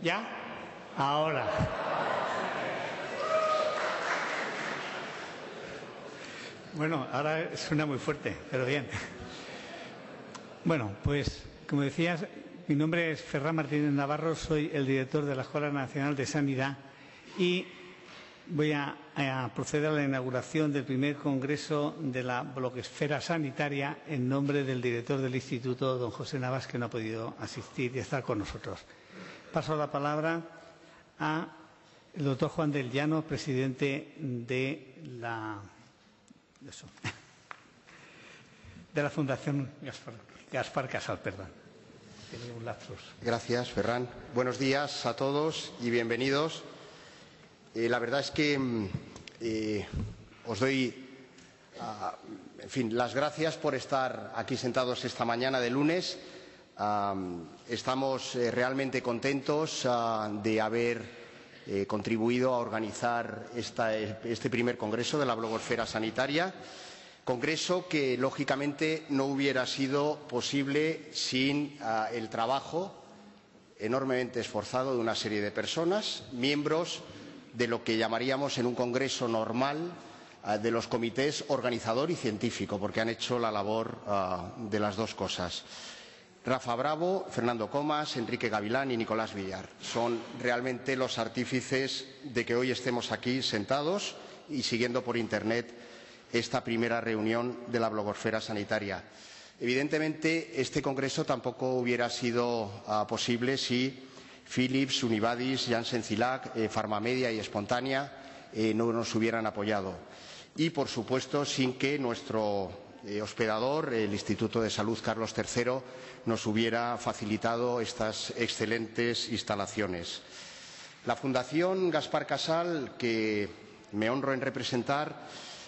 ¿Ya? Ahora. Bueno, ahora suena muy fuerte, pero bien. Bueno, pues, como decías, mi nombre es Ferran Martínez Navarro, soy el director de la Escuela Nacional de Sanidad y voy a proceder a la inauguración del primer congreso de la blogosfera sanitaria en nombre del director del instituto, don José Navas, que no ha podido asistir y estar con nosotros. Paso la palabra al doctor Juan del Llano, presidente de la Fundación Gaspar Casal. Tenía un lapsus. Gracias, Ferran. Buenos días a todos y bienvenidos. La verdad es que os doy las gracias por estar aquí sentados esta mañana de lunes. Estamos realmente contentos de haber contribuido a organizar este primer congreso de la blogosfera sanitaria, congreso que lógicamente no hubiera sido posible sin el trabajo enormemente esforzado de una serie de personas, miembros de lo que llamaríamos en un congreso normal de los comités organizador y científico, porque han hecho la labor de las dos cosas. Rafa Bravo, Fernando Comas, Enrique Gavilán y Nicolás Villar son realmente los artífices de que hoy estemos aquí sentados y siguiendo por Internet esta primera reunión de la blogosfera sanitaria. Evidentemente, este congreso tampoco hubiera sido posible si Philips, Univadis, Janssen-Cilag, Pharmamedia y Spontánea no nos hubieran apoyado. Y, por supuesto, sin que nuestro hospedador, el Instituto de Salud Carlos III, nos hubiera facilitado estas excelentes instalaciones. La Fundación Gaspar Casal, que me honro en representar,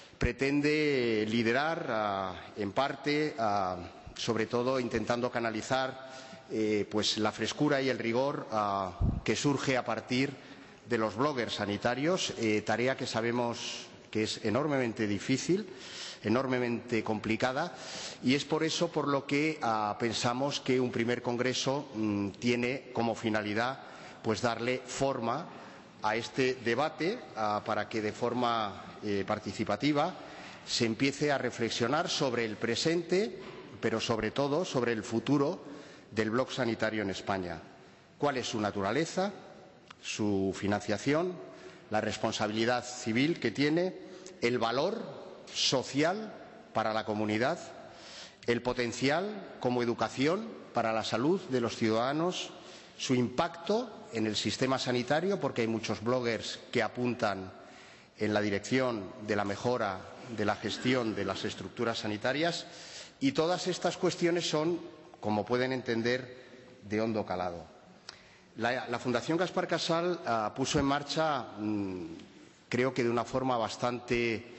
pretende liderar, en parte, sobre todo intentando canalizar pues la frescura y el rigor que surge a partir de los bloggers sanitarios, tarea que sabemos que es enormemente difícil, enormemente complicada, y es por eso por lo que pensamos que un primer congreso tiene como finalidad pues darle forma a este debate para que de forma participativa se empiece a reflexionar sobre el presente, pero sobre todo sobre el futuro del blog sanitario en España. ¿Cuál es su naturaleza, su financiación, la responsabilidad civil que tiene, el valor social para la comunidad, el potencial como educación para la salud de los ciudadanos, su impacto en el sistema sanitario, porque hay muchos bloggers que apuntan en la dirección de la mejora de la gestión de las estructuras sanitarias, y todas estas cuestiones son, como pueden entender, de hondo calado. La Fundación Gaspar Casal puso en marcha, creo que de una forma bastante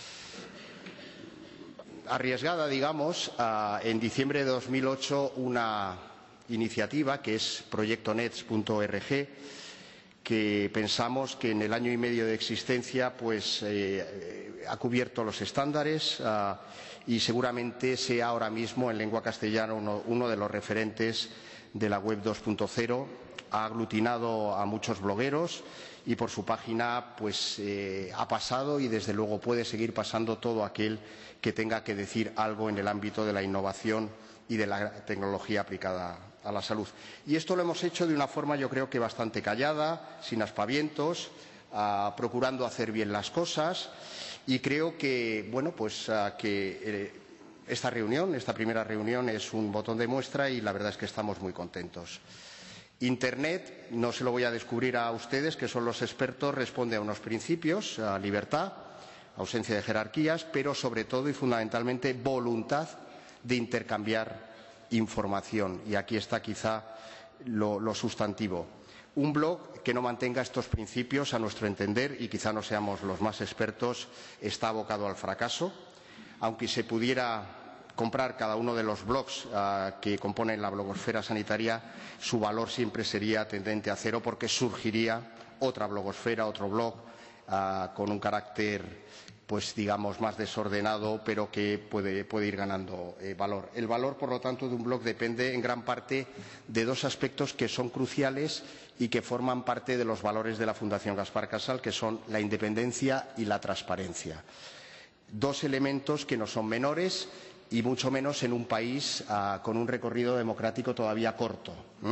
arriesgada, digamos, en diciembre de 2008 una iniciativa que es proyectonets.org, que pensamos que en el año y medio de existencia pues ha cubierto los estándares y seguramente sea ahora mismo en lengua castellana uno de los referentes de la web 2.0. Ha aglutinado a muchos blogueros y por su página pues ha pasado y desde luego puede seguir pasando todo aquel que tenga que decir algo en el ámbito de la innovación y de la tecnología aplicada a la salud. Y esto lo hemos hecho de una forma, yo creo que bastante callada, sin aspavientos, procurando hacer bien las cosas, y creo que, bueno, pues esta reunión, esta primera reunión, es un botón de muestra y la verdad es que estamos muy contentos. Internet, no se lo voy a descubrir a ustedes, que son los expertos, responde a unos principios, a libertad, ausencia de jerarquías, pero sobre todo y fundamentalmente voluntad de intercambiar información. Y aquí está quizá lo sustantivo. Un blog que no mantenga estos principios, a nuestro entender, y quizá no seamos los más expertos, está abocado al fracaso. Aunque se pudiera comprar cada uno de los blogs que componen la blogosfera sanitaria, su valor siempre sería tendente a cero, porque surgiría otra blogosfera, otro blog con un carácter pues digamos más desordenado, pero que puede ir ganando valor. El valor, por lo tanto, de un blog depende en gran parte de dos aspectos que son cruciales y que forman parte de los valores de la Fundación Gaspar Casal, que son la independencia y la transparencia. Dos elementos que no son menores y mucho menos en un país con un recorrido democrático todavía corto.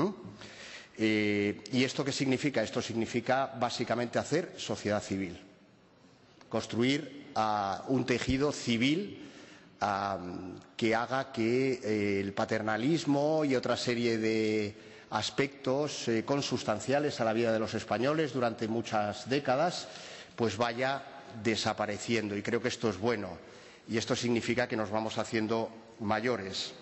¿Y esto qué significa? Esto significa básicamente hacer sociedad civil, construir un tejido civil que haga que el paternalismo y otra serie de aspectos consustanciales a la vida de los españoles durante muchas décadas pues vaya desapareciendo. Y creo que esto es bueno y esto significa que nos vamos haciendo mayores.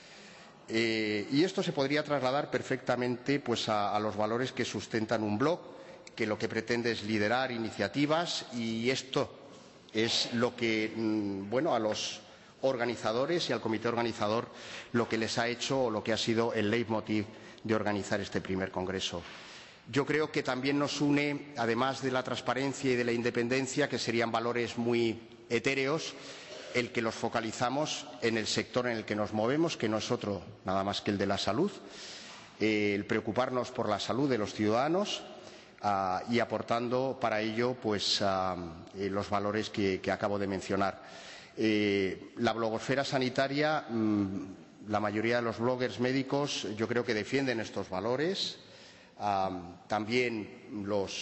Y esto se podría trasladar perfectamente pues, a los valores que sustentan un blog, que lo que pretende es liderar iniciativas, y esto es lo que, bueno, a los organizadores y al comité organizador lo que les ha hecho o lo que ha sido el leitmotiv de organizar este primer congreso. Yo creo que también nos une, además de la transparencia y de la independencia, que serían valores muy etéreos, el que los focalizamos en el sector en el que nos movemos, que no es otro nada más que el de la salud, el preocuparnos por la salud de los ciudadanos y aportando para ello pues, los valores que acabo de mencionar. La blogosfera sanitaria, la mayoría de los bloggers médicos yo creo que defienden estos valores. También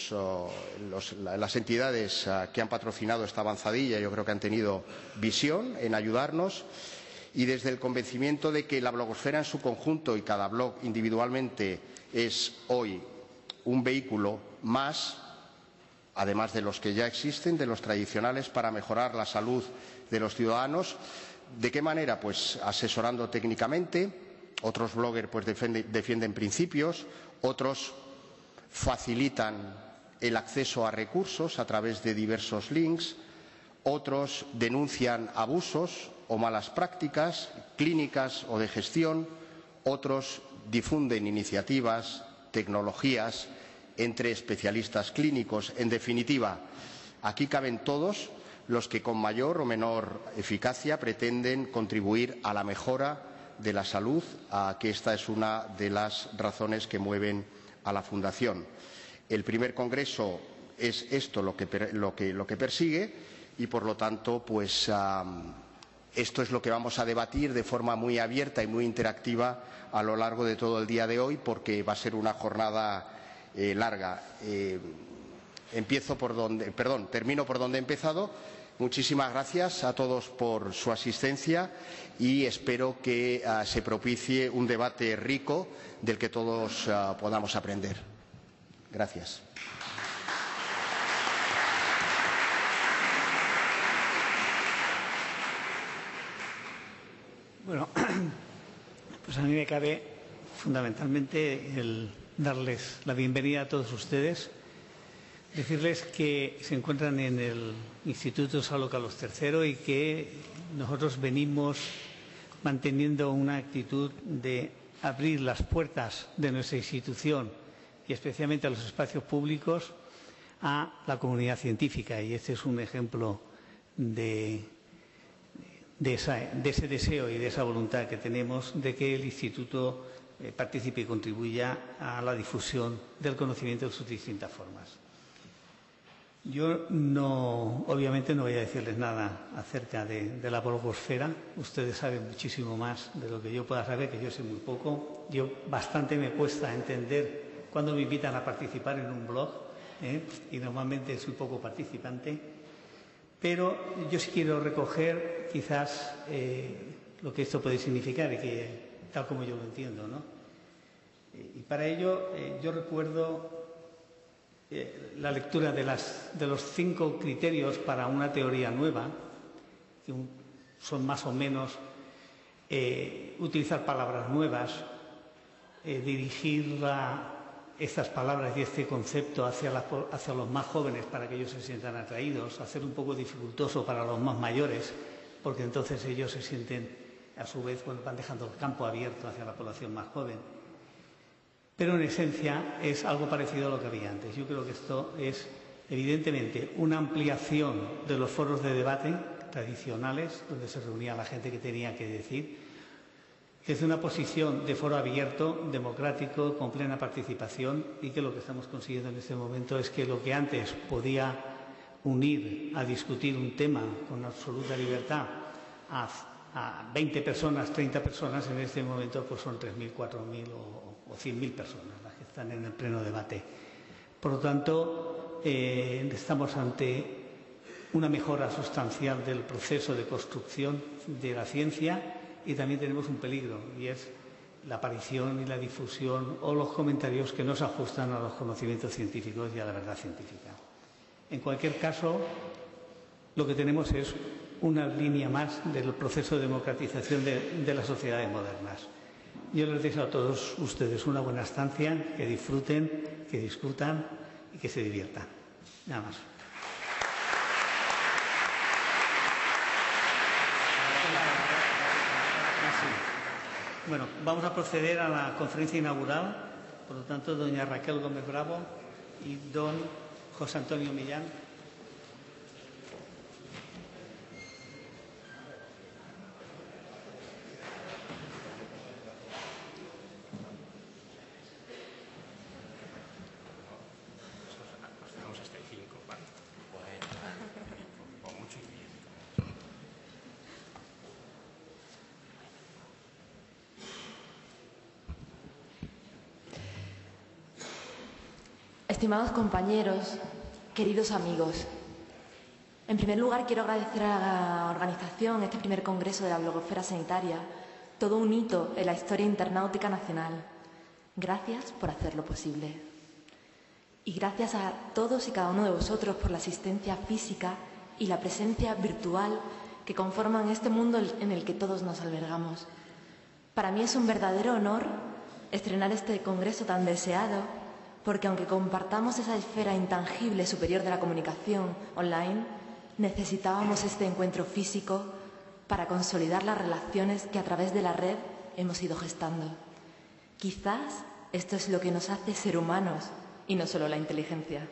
las entidades que han patrocinado esta avanzadilla yo creo que han tenido visión en ayudarnos, y desde el convencimiento de que la blogosfera en su conjunto y cada blog individualmente es hoy un vehículo más, además de los que ya existen, de los tradicionales, para mejorar la salud de los ciudadanos. ¿De qué manera? Pues asesorando técnicamente. Otros bloggers pues, defienden principios, otros facilitan el acceso a recursos a través de diversos links, otros denuncian abusos o malas prácticas clínicas o de gestión, otros difunden iniciativas, tecnologías entre especialistas clínicos. En definitiva, aquí caben todos los que con mayor o menor eficacia pretenden contribuir a la mejora de la salud, que esta es una de las razones que mueven a la Fundación. El primer congreso es esto lo que persigue y, por lo tanto, pues esto es lo que vamos a debatir de forma muy abierta y muy interactiva a lo largo de todo el día de hoy, porque va a ser una jornada larga. Termino por donde he empezado. Muchísimas gracias a todos por su asistencia y espero que se propicie un debate rico del que todos podamos aprender. Gracias. Bueno, pues a mí me cabe fundamentalmente el darles la bienvenida a todos ustedes. Decirles que se encuentran en el Instituto Saulo Carlos III y que nosotros venimos manteniendo una actitud de abrir las puertas de nuestra institución y especialmente a los espacios públicos a la comunidad científica, y este es un ejemplo de ese deseo y de esa voluntad que tenemos de que el Instituto participe y contribuya a la difusión del conocimiento en sus distintas formas. Yo obviamente no voy a decirles nada acerca de la blogosfera. Ustedes saben muchísimo más de lo que yo pueda saber, que yo sé muy poco. Bastante me cuesta entender cuando me invitan a participar en un blog, y normalmente soy poco participante. Pero yo sí quiero recoger quizás lo que esto puede significar y que tal como yo lo entiendo, ¿no? Y para ello yo recuerdo la lectura de los 5 criterios para una teoría nueva, que son más o menos utilizar palabras nuevas, dirigir estas palabras y este concepto hacia los más jóvenes para que ellos se sientan atraídos, hacer un poco dificultoso para los más mayores, porque entonces ellos se sienten, a su vez, van dejando el campo abierto hacia la población más joven. Pero en esencia es algo parecido a lo que había antes. Yo creo que esto es evidentemente una ampliación de los foros de debate tradicionales, donde se reunía la gente que tenía que decir, Desde una posición de foro abierto, democrático, con plena participación, y que lo que estamos consiguiendo en este momento es que lo que antes podía unir a discutir un tema con absoluta libertad a 20 personas, 30 personas, en este momento pues son 3.000, 4.000 o 100.000 personas las que están en el pleno debate. Por lo tanto, estamos ante una mejora sustancial del proceso de construcción de la ciencia, y también tenemos un peligro, y es la aparición y la difusión o los comentarios que no se ajustan a los conocimientos científicos y a la verdad científica. En cualquier caso, lo que tenemos es una línea más del proceso de democratización de las sociedades modernas. Yo les deseo a todos ustedes una buena estancia, que disfruten, que discutan y que se diviertan. Nada más. Bueno, vamos a proceder a la conferencia inaugural. Por lo tanto, doña Raquel Gómez Bravo y don José Antonio Millán. Estimados compañeros, queridos amigos, en primer lugar quiero agradecer a la organización este primer congreso de la blogosfera sanitaria, todo un hito en la historia internautica nacional. Gracias por hacerlo posible. Y gracias a todos y cada uno de vosotros por la asistencia física y la presencia virtual que conforman este mundo en el que todos nos albergamos. Para mí es un verdadero honor estrenar este congreso tan deseado, porque aunque compartamos esa esfera intangible superior de la comunicación online, necesitábamos este encuentro físico para consolidar las relaciones que a través de la red hemos ido gestando. Quizás esto es lo que nos hace ser humanos y no solo la inteligencia.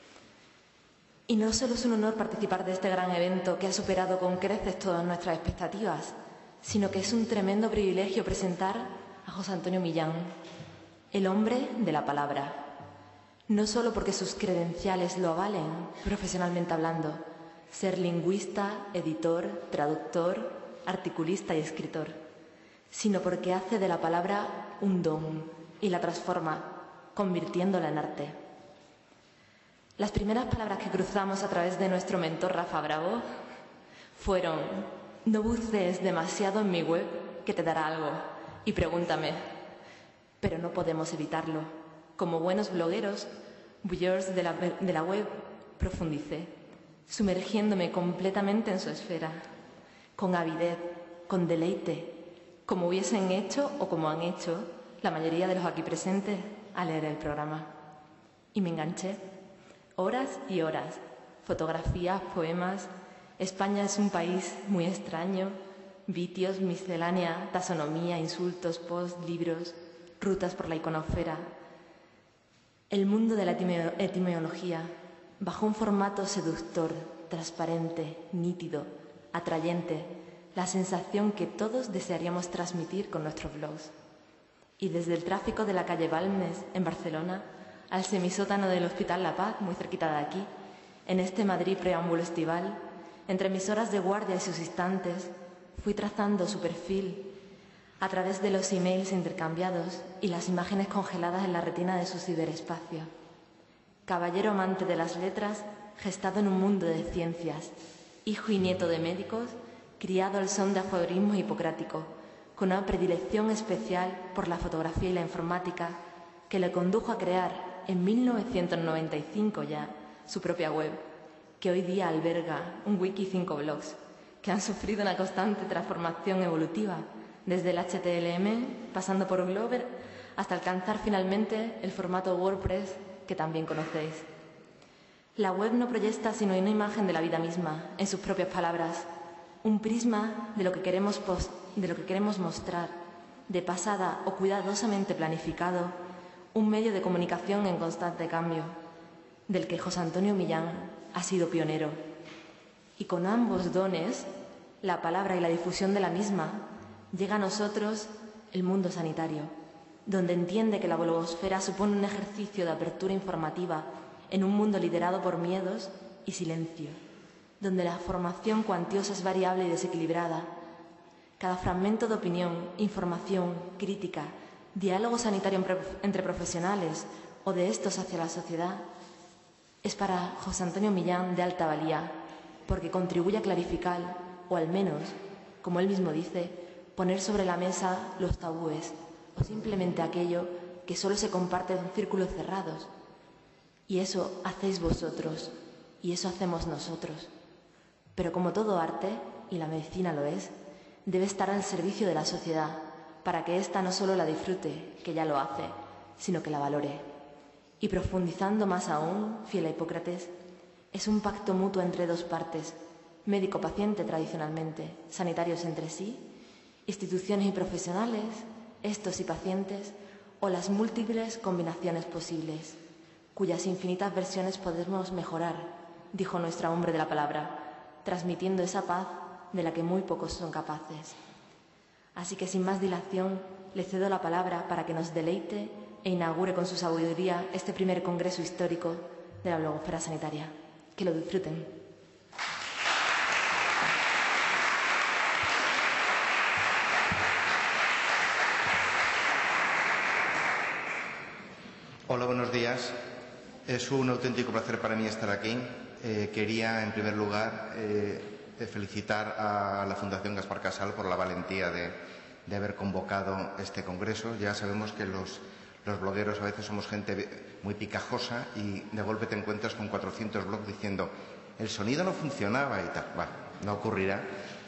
Y no solo es un honor participar de este gran evento que ha superado con creces todas nuestras expectativas, sino que es un tremendo privilegio presentar a José Antonio Millán, el hombre de la palabra. No solo porque sus credenciales lo avalen, profesionalmente hablando, ser lingüista, editor, traductor, articulista y escritor, sino porque hace de la palabra un don y la transforma, convirtiéndola en arte. Las primeras palabras que cruzamos a través de nuestro mentor Rafa Bravo fueron: no bucees demasiado en mi web, que te dará algo, y pregúntame. Pero no podemos evitarlo. Como buenos blogueros, bullers de la web, profundicé, sumergiéndome completamente en su esfera, con avidez, con deleite, como hubiesen hecho o como han hecho la mayoría de los aquí presentes al leer el programa. Y me enganché. Horas y horas, fotografías, poemas. España es un país muy extraño, vitios, miscelánea, taxonomía, insultos, posts, libros, rutas por la iconosfera. El mundo de la etimología, bajo un formato seductor, transparente, nítido, atrayente, la sensación que todos desearíamos transmitir con nuestros blogs. Y desde el tráfico de la calle Balmes, en Barcelona, al semisótano del Hospital La Paz, muy cerquita de aquí, en este Madrid preámbulo estival, entre mis horas de guardia y sus instantes, fui trazando su perfil a través de los emails intercambiados y las imágenes congeladas en la retina de su ciberespacio. Caballero amante de las letras, gestado en un mundo de ciencias, hijo y nieto de médicos, criado al son de aforismos hipocráticos, con una predilección especial por la fotografía y la informática, que le condujo a crear, en 1995 ya, su propia web, que hoy día alberga un wiki y 5 blogs, que han sufrido una constante transformación evolutiva, desde el HTML, pasando por Glover, hasta alcanzar finalmente el formato WordPress que también conocéis. La web no proyecta sino una imagen de la vida misma, en sus propias palabras, un prisma de lo que queremos mostrar, de pasada o cuidadosamente planificado, un medio de comunicación en constante cambio, del que José Antonio Millán ha sido pionero. Y con ambos dones, la palabra y la difusión de la misma, llega a nosotros el mundo sanitario, donde entiende que la blogosfera supone un ejercicio de apertura informativa en un mundo liderado por miedos y silencio, donde la formación cuantiosa es variable y desequilibrada. Cada fragmento de opinión, información, crítica, diálogo sanitario entre profesionales o de estos hacia la sociedad es para José Antonio Millán de alta valía, porque contribuye a clarificar, o al menos, como él mismo dice, poner sobre la mesa los tabúes o simplemente aquello que solo se comparte en círculos cerrados. Y eso hacéis vosotros, y eso hacemos nosotros. Pero como todo arte, y la medicina lo es, debe estar al servicio de la sociedad, para que ésta no solo la disfrute, que ya lo hace, sino que la valore. Y profundizando más aún, fiel a Hipócrates, es un pacto mutuo entre dos partes, médico-paciente tradicionalmente, sanitarios entre sí, instituciones y profesionales, estos y pacientes, o las múltiples combinaciones posibles, cuyas infinitas versiones podemos mejorar, dijo nuestro hombre de la palabra, transmitiendo esa paz de la que muy pocos son capaces. Así que sin más dilación, le cedo la palabra para que nos deleite e inaugure con su sabiduría este primer congreso histórico de la blogosfera sanitaria. Que lo disfruten. Hola, buenos días. Es un auténtico placer para mí estar aquí. Quería, en primer lugar, felicitar a la Fundación Gaspar Casal por la valentía de haber convocado este congreso. Ya sabemos que los blogueros a veces somos gente muy picajosa y de golpe te encuentras con 400 blogs diciendo el sonido no funcionaba y tal. Bueno, no ocurrirá.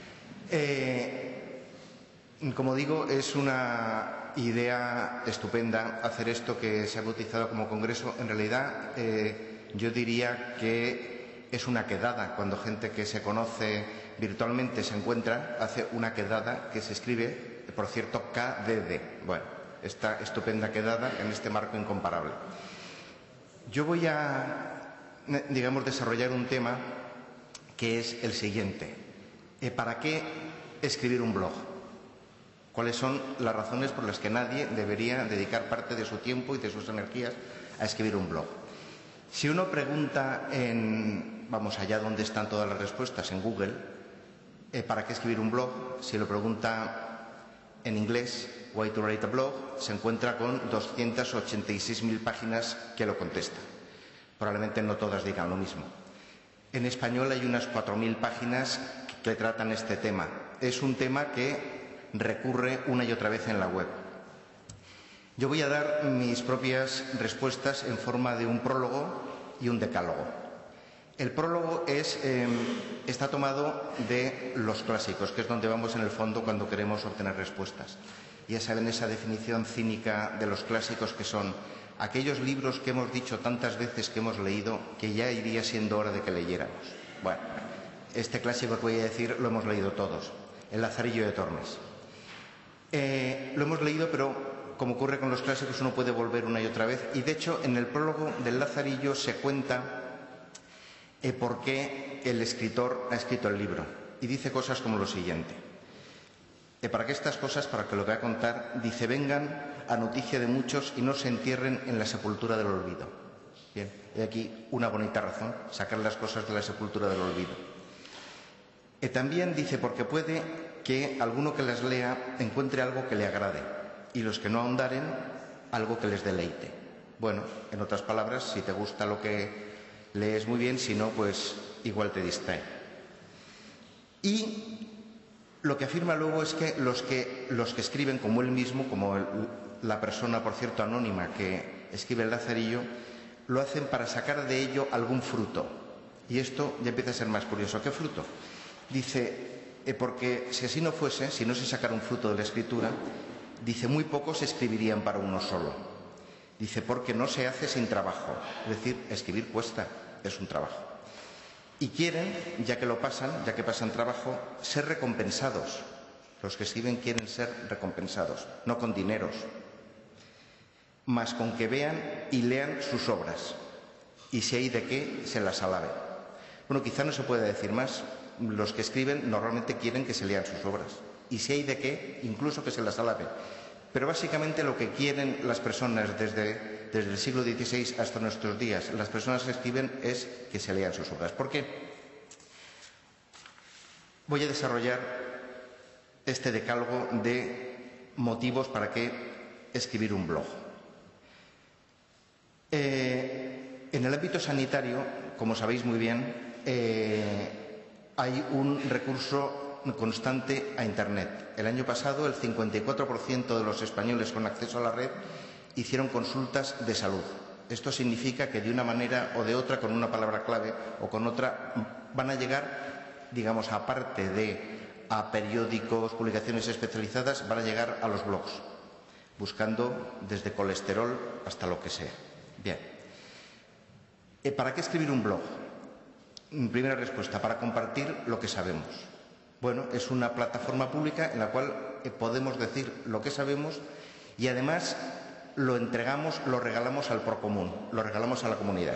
Como digo, es una idea estupenda hacer esto que se ha bautizado como congreso. En realidad, yo diría que es una quedada. Cuando gente que se conoce virtualmente se encuentra, hace una quedada que se escribe, por cierto, KDD. Bueno, esta estupenda quedada en este marco incomparable. Yo voy a, digamos, desarrollar un tema que es el siguiente. ¿Para qué escribir un blog? ¿Cuáles son las razones por las que nadie debería dedicar parte de su tiempo y de sus energías a escribir un blog? Si uno pregunta vamos allá donde están todas las respuestas, en Google, ¿para qué escribir un blog? Si lo pregunta en inglés, Why to write a blog, se encuentra con 286.000 páginas que lo contestan. Probablemente no todas digan lo mismo. En español hay unas 4.000 páginas que tratan este tema. Es un tema que recurre una y otra vez en la web. Yo voy a dar mis propias respuestas en forma de un prólogo y un decálogo. El prólogo está tomado de los clásicos, que es donde vamos en el fondo cuando queremos obtener respuestas. Ya saben esa definición cínica de los clásicos, que son aquellos libros que hemos dicho tantas veces que hemos leído que ya iría siendo hora de que leyéramos. Bueno, este clásico que voy a decir lo hemos leído todos, El Lazarillo de Tormes. Lo hemos leído, pero como ocurre con los clásicos, uno puede volver una y otra vez. Y de hecho, en el prólogo del Lazarillo se cuenta por qué el escritor ha escrito el libro. Y dice cosas como lo siguiente. Para que estas cosas, para que lo voy a contar, dice, vengan a noticia de muchos y no se entierren en la sepultura del olvido. Bien, hay aquí una bonita razón, sacar las cosas de la sepultura del olvido. También dice, porque puede que alguno que las lea encuentre algo que le agrade y los que no ahondaren, algo que les deleite. Bueno, en otras palabras, si te gusta lo que lees, muy bien, si no, pues igual te distrae. Y lo que afirma luego es que los que escriben, como él mismo, como la persona, por cierto, anónima que escribe el Lazarillo, lo hacen para sacar de ello algún fruto. Y esto ya empieza a ser más curioso. ¿Qué fruto? Dice, porque si así no fuese, si no se sacara un fruto de la escritura, dice, muy pocos escribirían para uno solo. Dice, porque no se hace sin trabajo. Es decir, escribir cuesta, es un trabajo. Y quieren, ya que pasan trabajo, ser recompensados. Los que escriben quieren ser recompensados, no con dineros, mas con que vean y lean sus obras. Y si hay de qué, se las alabe. Bueno, quizá no se puede decir más. Los que escriben normalmente quieren que se lean sus obras. Y si hay de qué, incluso que se las alaben. Pero básicamente lo que quieren las personas desde el siglo XVI hasta nuestros días, las personas que escriben, es que se lean sus obras. ¿Por qué? Voy a desarrollar este decálogo de motivos para qué escribir un blog. En el ámbito sanitario, como sabéis muy bien, hay un recurso constante a Internet. El año pasado, el 54% de los españoles con acceso a la red hicieron consultas de salud. Esto significa que de una manera o de otra, con una palabra clave o con otra, van a llegar, digamos, aparte de a periódicos, publicaciones especializadas, van a llegar a los blogs, buscando desde colesterol hasta lo que sea. Bien. ¿Para qué escribir un blog? Primera respuesta, para compartir lo que sabemos. Bueno, es una plataforma pública en la cual podemos decir lo que sabemos y además lo entregamos, lo regalamos al procomún, lo regalamos a la comunidad.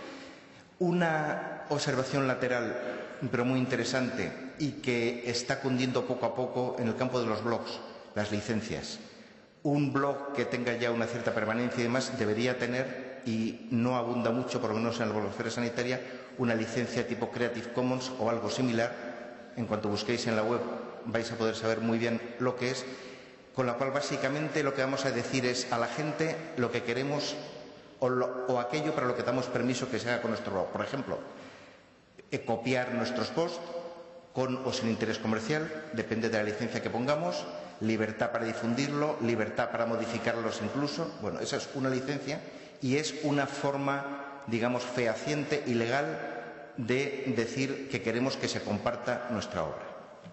Una observación lateral, pero muy interesante y que está cundiendo poco a poco en el campo de los blogs, las licencias. Un blog que tenga ya una cierta permanencia y demás debería tener, y no abunda mucho, por lo menos en la blogosfera sanitaria, una licencia tipo Creative Commons o algo similar. En cuanto busquéis en la web vais a poder saber muy bien lo que es, con la cual básicamente lo que vamos a decir es a la gente lo que queremos o aquello para lo que damos permiso que se haga con nuestro blog. Por ejemplo, copiar nuestros posts con o sin interés comercial, depende de la licencia que pongamos, libertad para difundirlo, libertad para modificarlos incluso. Bueno, esa es una licencia y es una forma, digamos, fehaciente y legal de decir que queremos que se comparta nuestra obra.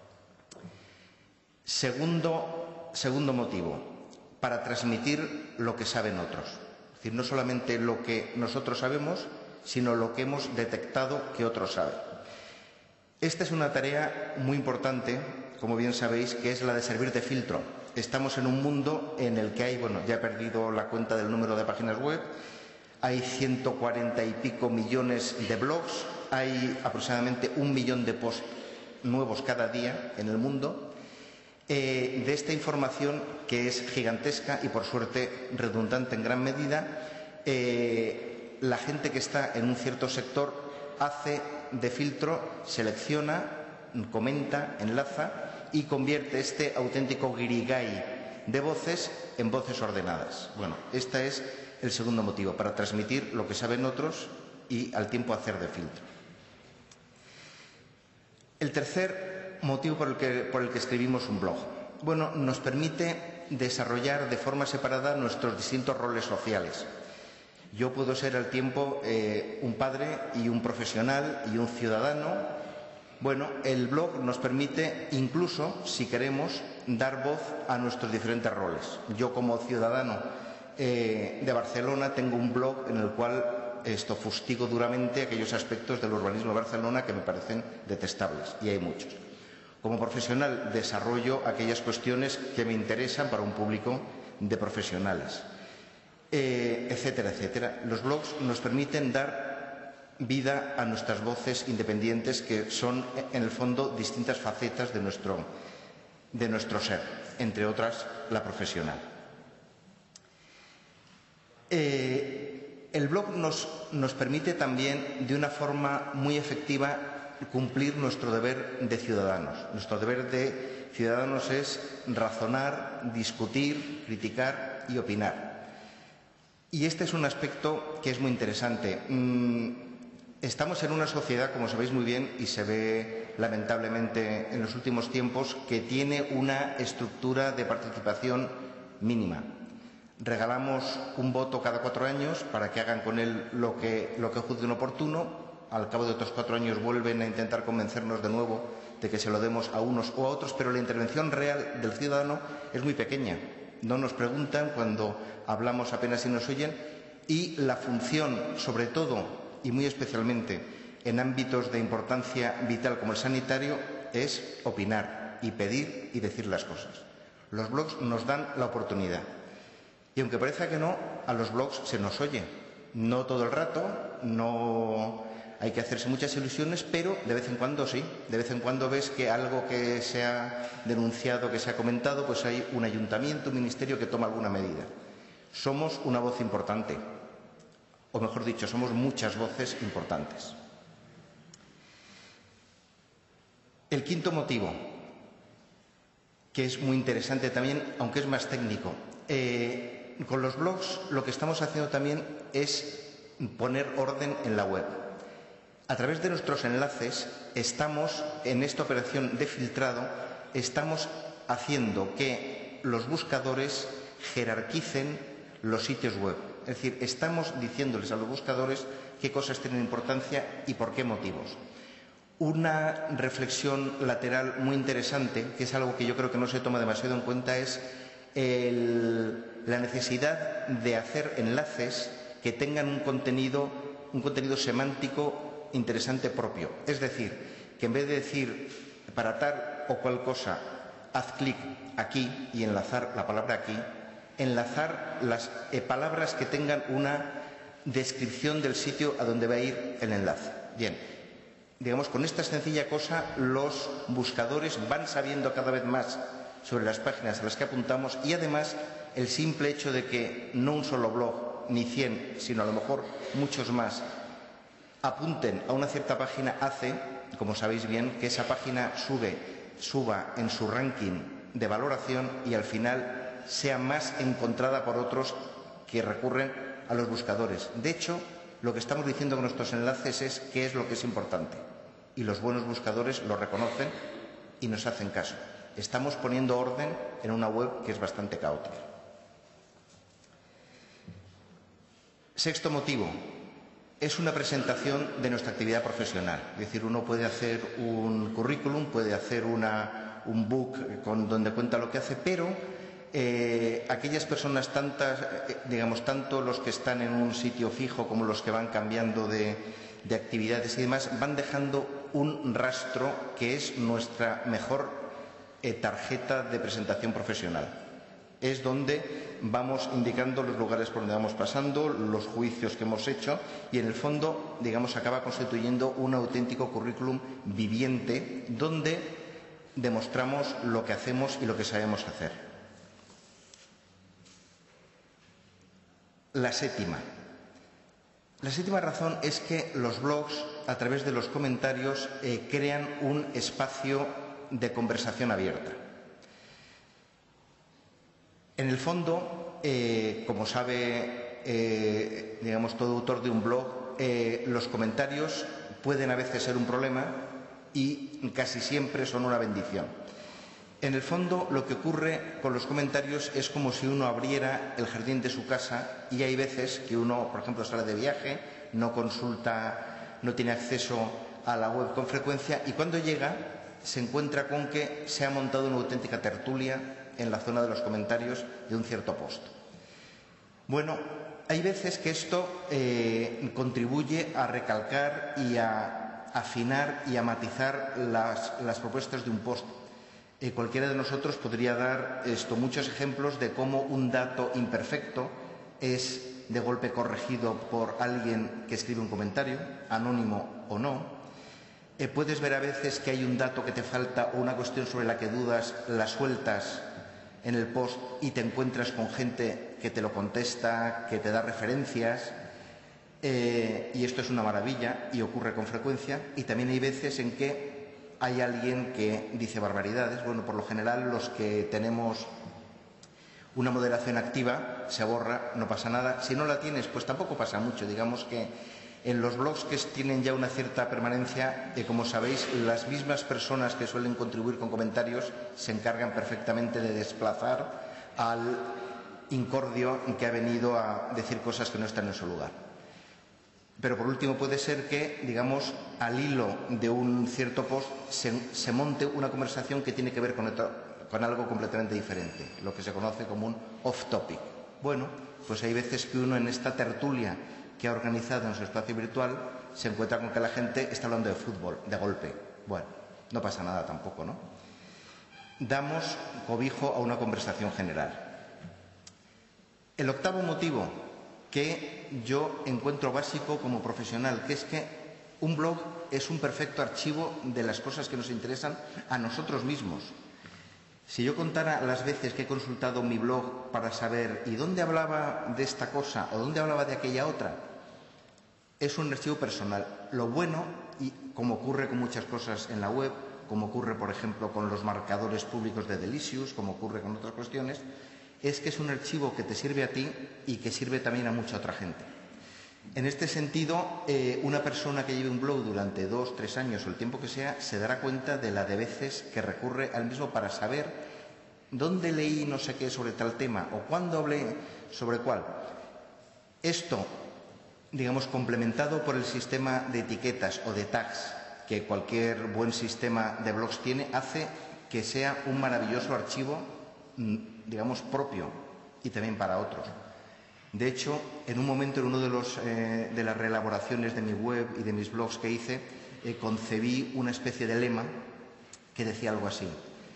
Segundo motivo, para transmitir lo que saben otros. Es decir, no solamente lo que nosotros sabemos, sino lo que hemos detectado que otros saben. Esta es una tarea muy importante, como bien sabéis, que es la de servir de filtro. Estamos en un mundo en el que hay, bueno, ya he perdido la cuenta del número de páginas web, hay 140 y pico millones de blogs, hay aproximadamente 1 millón de posts nuevos cada día en el mundo. De esta información, que es gigantesca y por suerte redundante en gran medida, la gente que está en un cierto sector hace de filtro, selecciona, comenta, enlaza y convierte este auténtico guirigay de voces en voces ordenadas. Bueno, este es el segundo motivo, para transmitir lo que saben otros y al tiempo hacer de filtro. El tercer motivo por el que escribimos un blog. Bueno, nos permite desarrollar de forma separada nuestros distintos roles sociales. Yo puedo ser al tiempo un padre y un profesional y un ciudadano. Bueno, el blog nos permite incluso, si queremos, dar voz a nuestros diferentes roles. Yo como ciudadano de Barcelona tengo un blog en el cual fustigo duramente aquellos aspectos del urbanismo de Barcelona que me parecen detestables, y hay muchos. Como profesional desarrollo aquellas cuestiones que me interesan para un público de profesionales, etcétera, etcétera. Los blogs nos permiten dar vida a nuestras voces independientes, que son, en el fondo, distintas facetas de nuestro ser, entre otras, la profesional. El blog nos permite también, de una forma muy efectiva, cumplir nuestro deber de ciudadanos. Nuestro deber de ciudadanos es razonar, discutir, criticar y opinar. Y este es un aspecto que es muy interesante. Estamos en una sociedad, como sabéis muy bien, y se ve lamentablemente en los últimos tiempos, que tiene una estructura de participación mínima. Regalamos un voto cada 4 años para que hagan con él lo que juzguen oportuno. Al cabo de otros 4 años vuelven a intentar convencernos de nuevo de que se lo demos a unos o a otros, pero la intervención real del ciudadano es muy pequeña. No nos preguntan, cuando hablamos apenas si nos oyen, y la función, sobre todo y muy especialmente en ámbitos de importancia vital como el sanitario, es opinar y pedir y decir las cosas. Los blogs nos dan la oportunidad. Y aunque parezca que no, a los blogs se nos oye. No todo el rato, no Hay que hacerse muchas ilusiones, pero de vez en cuando sí. De vez en cuando ves que algo que se ha denunciado, que se ha comentado, pues hay un ayuntamiento, un ministerio que toma alguna medida. Somos una voz importante, o mejor dicho, somos muchas voces importantes. El quinto motivo, que es muy interesante también, aunque es más técnico. Con los blogs lo que estamos haciendo también es poner orden en la web. A través de nuestros enlaces estamos, en esta operación de filtrado, estamos haciendo que los buscadores jerarquicen los sitios web. Es decir, estamos diciéndoles a los buscadores qué cosas tienen importancia y por qué motivos. Una reflexión lateral muy interesante, que es algo que yo creo que no se toma demasiado en cuenta, es la necesidad de hacer enlaces que tengan un contenido semántico interesante propio. Es decir, que en vez de decir para tal o cual cosa, haz clic aquí y enlazar la palabra aquí, enlazar las palabras que tengan una descripción del sitio a donde va a ir el enlace. Bien, digamos, con esta sencilla cosa los buscadores van sabiendo cada vez más sobre las páginas a las que apuntamos y además el simple hecho de que no un solo blog, ni 100, sino a lo mejor muchos más, apunten a una cierta página hace, como sabéis bien, que esa página suba en su ranking de valoración y al final sea más encontrada por otros que recurren a los buscadores. De hecho, lo que estamos diciendo con nuestros enlaces es qué es lo que es importante y los buenos buscadores lo reconocen y nos hacen caso. Estamos poniendo orden en una web que es bastante caótica. Sexto motivo, es una presentación de nuestra actividad profesional. Es decir, uno puede hacer un currículum, puede hacer un book donde cuenta lo que hace, pero aquellas personas, tanto los que están en un sitio fijo como los que van cambiando de actividades y demás, van dejando un rastro que es nuestra mejor tarjeta de presentación profesional. Es donde vamos indicando los lugares por donde vamos pasando, los juicios que hemos hecho y, en el fondo, digamos, acaba constituyendo un auténtico currículum viviente donde demostramos lo que hacemos y lo que sabemos hacer. La séptima razón es que los blogs, a través de los comentarios, crean un espacio de conversación abierta. En el fondo, como sabe, digamos, todo autor de un blog, los comentarios pueden a veces ser un problema y casi siempre son una bendición. En el fondo, lo que ocurre con los comentarios es como si uno abriera el jardín de su casa y hay veces que uno, por ejemplo, sale de viaje, no tiene acceso a la web con frecuencia y cuando llega se encuentra con que se ha montado una auténtica tertulia en la zona de los comentarios de un cierto post. Bueno, hay veces que esto contribuye a recalcar y a afinar y a matizar las propuestas de un post. Cualquiera de nosotros podría dar muchos ejemplos de cómo un dato imperfecto es de golpe corregido por alguien que escribe un comentario, anónimo o no. Puedes ver a veces que hay un dato que te falta o una cuestión sobre la que dudas, la sueltas en el post y te encuentras con gente que te lo contesta, que te da referencias, y esto es una maravilla y ocurre con frecuencia. Y también hay veces en que hay alguien que dice barbaridades. Bueno, por lo general los que tenemos una moderación activa se borra, no pasa nada. Si no la tienes, pues tampoco pasa mucho. Digamos que en los blogs que tienen ya una cierta permanencia, como sabéis, las mismas personas que suelen contribuir con comentarios se encargan perfectamente de desplazar al incordio que ha venido a decir cosas que no están en su lugar. Pero por último puede ser que, digamos, al hilo de un cierto post se monte una conversación que tiene que ver con algo completamente diferente, lo que se conoce como un off-topic. Bueno, pues hay veces que uno en esta tertulia que ha organizado en su espacio virtual se encuentra con que la gente está hablando de fútbol, de golpe. Bueno, no pasa nada tampoco, ¿no? Damos cobijo a una conversación general. El octavo motivo que yo encuentro básico como profesional, que es que Un blog es un perfecto archivo de las cosas que nos interesan a nosotros mismos. Si yo contara las veces que he consultado mi blog para saber ¿y dónde hablaba de esta cosa o dónde hablaba de aquella otra? Es un archivo personal. Lo bueno, y como ocurre con muchas cosas en la web, como ocurre, por ejemplo, con los marcadores públicos de Delicious, como ocurre con otras cuestiones, es que es un archivo que te sirve a ti y que sirve también a mucha otra gente. En este sentido, una persona que lleve un blog durante 2, 3 años o el tiempo que sea, se dará cuenta de la de veces que recurre al mismo para saber dónde leí no sé qué sobre tal tema o cuándo hablé sobre cuál. Esto, digamos, complementado por el sistema de etiquetas o de tags que cualquier buen sistema de blogs tiene, hace que sea un maravilloso archivo, digamos, propio y también para otros. De hecho, en un momento, en uno de las reelaboraciones de mi web y de mis blogs que hice, concebí una especie de lema que decía algo así: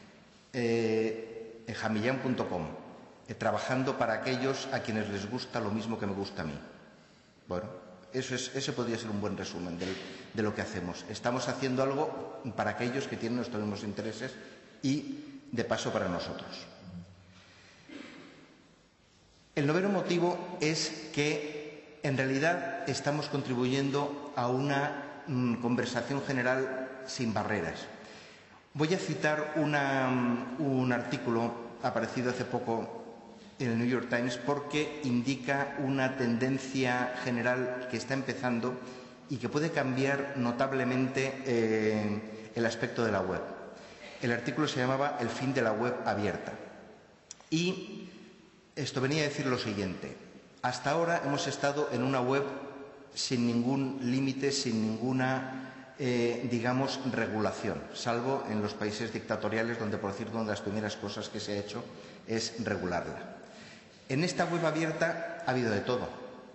jamillán.com, trabajando para aquellos a quienes les gusta lo mismo que me gusta a mí. Bueno, ese podría ser un buen resumen de lo que hacemos. Estamos haciendo algo para aquellos que tienen nuestros mismos intereses y, de paso, para nosotros. El noveno motivo es que, en realidad, estamos contribuyendo a una conversación general sin barreras. Voy a citar un artículo aparecido hace poco en el New York Times porque indica una tendencia general que está empezando y que puede cambiar notablemente el aspecto de la web. El artículo se llamaba El fin de la web abierta. Y esto venía a decir lo siguiente: hasta ahora hemos estado en una web sin ningún límite, sin ninguna, digamos, regulación, salvo en los países dictatoriales donde, por cierto, una de las primeras cosas que se ha hecho es regularla. En esta web abierta ha habido de todo.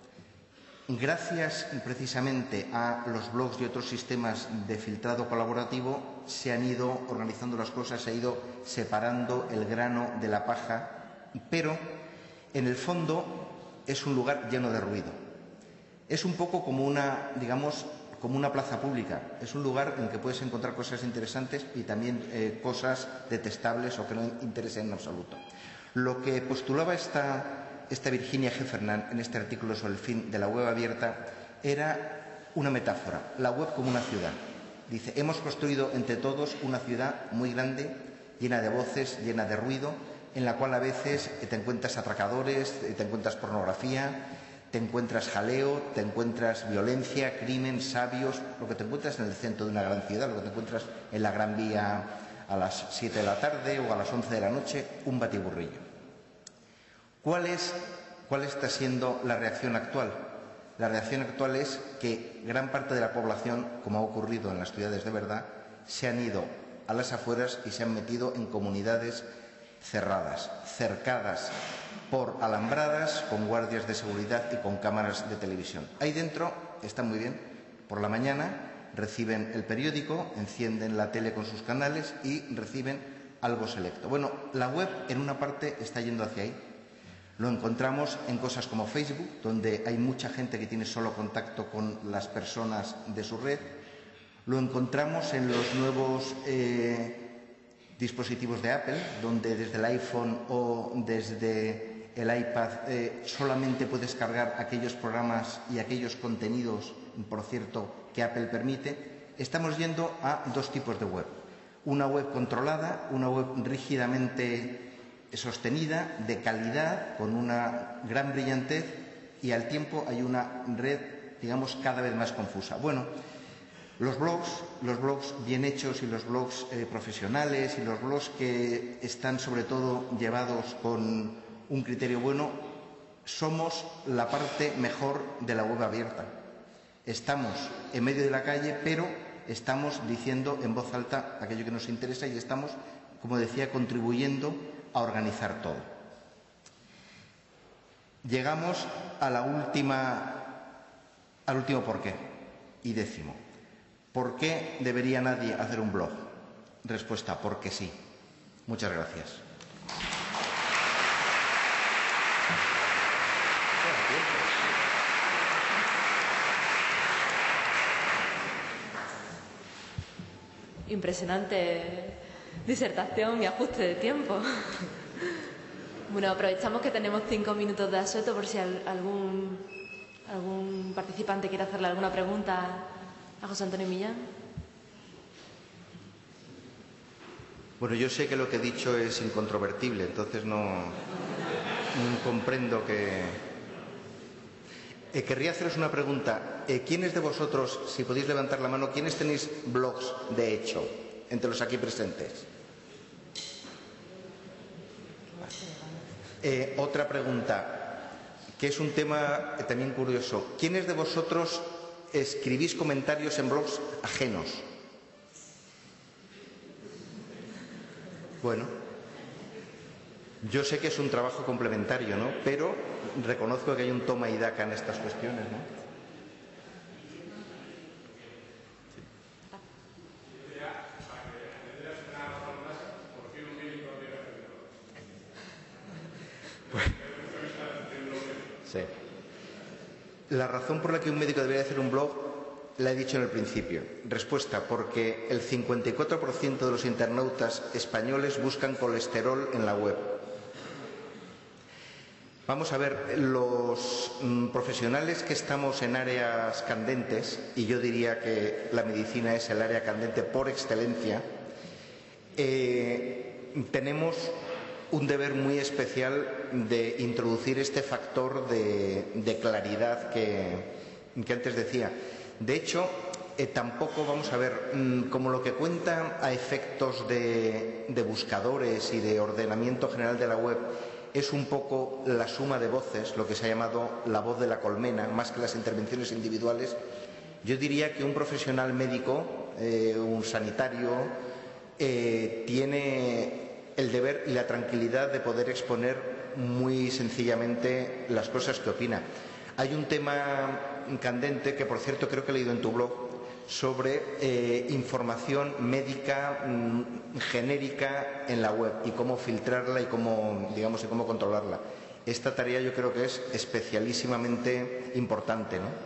Gracias precisamente a los blogs y otros sistemas de filtrado colaborativo se han ido organizando las cosas, se ha ido separando el grano de la paja, pero en el fondo es un lugar lleno de ruido. Es un poco como una, digamos, como una plaza pública. Es un lugar en el que puedes encontrar cosas interesantes y también cosas detestables o que no interesan en absoluto. Lo que postulaba esta Virginia Heffernan en este artículo sobre el fin de la web abierta era una metáfora, la web como una ciudad. Dice, hemos construido entre todos una ciudad muy grande, llena de voces, llena de ruido, en la cual a veces te encuentras atracadores, te encuentras pornografía, te encuentras jaleo, te encuentras violencia, crimen, sabios, lo que te encuentras en el centro de una gran ciudad, lo que te encuentras en la Gran Vía a las 7 de la tarde o a las 11 de la noche, un batiburrillo. ¿Cuál está siendo la reacción actual? La reacción actual es que gran parte de la población, como ha ocurrido en las ciudades de verdad, se han ido a las afueras y se han metido en comunidades cerradas, cercadas por alambradas, con guardias de seguridad y con cámaras de televisión. Ahí dentro está muy bien. Por la mañana reciben el periódico, encienden la tele con sus canales y reciben algo selecto. Bueno, la web en una parte está yendo hacia ahí. Lo encontramos en cosas como Facebook, donde hay mucha gente que tiene solo contacto con las personas de su red. Lo encontramos en los nuevos dispositivos de Apple, donde desde el iPhone o desde el iPad solamente puedes cargar aquellos programas y aquellos contenidos, por cierto, que Apple permite. Estamos yendo a dos tipos de web. Una web controlada, una web rígidamente sostenida, de calidad, con una gran brillantez, y al tiempo hay una red, digamos, cada vez más confusa. Bueno, los blogs bien hechos y los blogs profesionales y los blogs que están sobre todo llevados con un criterio bueno, somos la parte mejor de la web abierta. Estamos en medio de la calle, pero estamos diciendo en voz alta aquello que nos interesa y estamos, como decía, contribuyendo a organizar todo. Llegamos al último porqué y décimo. ¿Por qué debería nadie hacer un blog? Respuesta, porque sí. Muchas gracias. impresionante disertación y ajuste de tiempo. Bueno, aprovechamos que tenemos 5 minutos de asueto por si algún participante quiere hacerle alguna pregunta a José Antonio Millán. Bueno, yo sé que lo que he dicho es incontrovertible, entonces no comprendo que... querría haceros una pregunta. ¿Quiénes de vosotros, si podéis levantar la mano, quiénes tenéis blogs de hecho entre los aquí presentes? Otra pregunta, que es un tema también curioso. ¿Quiénes de vosotros escribís comentarios en blogs ajenos? Bueno, yo sé que es un trabajo complementario, ¿no? Pero reconozco que hay un toma y daca en estas cuestiones, ¿no? Sí. La razón por la que un médico debería hacer un blog la he dicho en el principio. Respuesta, porque el 54% de los internautas españoles buscan colesterol en la web. Vamos a ver, los profesionales que estamos en áreas candentes, y yo diría que la medicina es el área candente por excelencia, tenemos un deber muy especial de introducir este factor de claridad que antes decía. De hecho, tampoco, vamos a ver, como lo que cuenta a efectos de buscadores y de ordenamiento general de la web es un poco la suma de voces, lo que se ha llamado la voz de la colmena, más que las intervenciones individuales, yo diría que un profesional médico, un sanitario, tiene el deber y la tranquilidad de poder exponer muy sencillamente las cosas que opina. Hay un tema candente que, por cierto, creo que he leído en tu blog sobre información médica genérica en la web y cómo filtrarla y cómo, digamos, y cómo controlarla. Esta tarea yo creo que es especialísimamente importante, ¿no?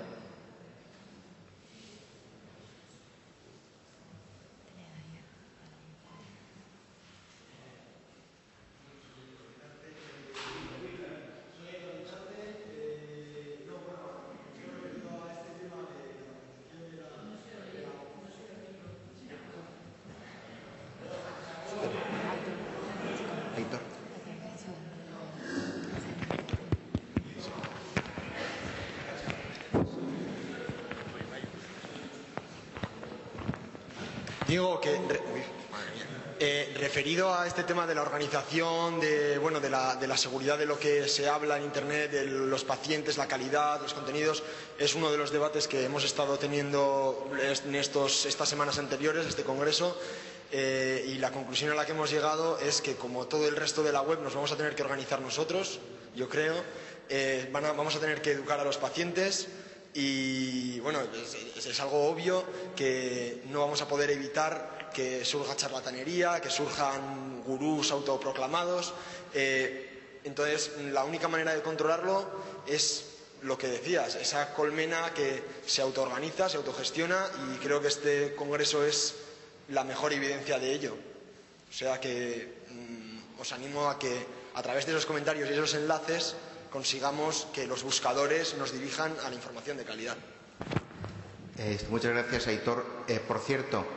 Digo que, referido a este tema de la organización, de la seguridad de lo que se habla en Internet, de los pacientes, la calidad, los contenidos, es uno de los debates que hemos estado teniendo en estas semanas anteriores, este congreso, y la conclusión a la que hemos llegado es que, como todo el resto de la web, nos vamos a tener que organizar nosotros, yo creo, vamos a tener que educar a los pacientes. Y bueno, es algo obvio que no vamos a poder evitar que surja charlatanería, que surjan gurús autoproclamados. Entonces, la única manera de controlarlo es lo que decías, esa colmena que se autoorganiza, se autogestiona, y creo que este congreso es la mejor evidencia de ello. O sea que os animo a que, a través de esos comentarios y esos enlaces, consigamos que los buscadores nos dirijan a la información de calidad. Muchas gracias, Aitor. Por cierto,